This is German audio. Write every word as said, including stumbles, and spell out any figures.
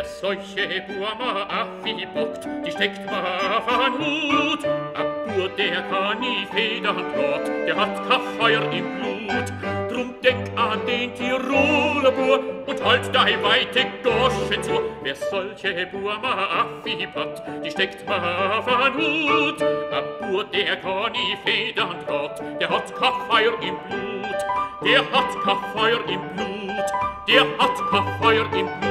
solche Burma Affi bockt, die steckt ma van Hut. A Bur, der kann nie Federn dort, der hat kein Feuer im Blut. Drum denk an den Tiroler Bur und halt dei weite Gosche zu. Wer solche Burma Affi bockt, die steckt ma van Hut. A Bur, der kann nie Federn dort, der hat kein Feuer im Blut. Der hat kein Feuer im Blut, der hat kein Feuer im Blut.